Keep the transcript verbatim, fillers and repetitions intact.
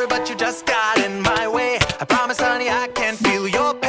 sorry, but you just got in my way. I promise, honey, I can feel your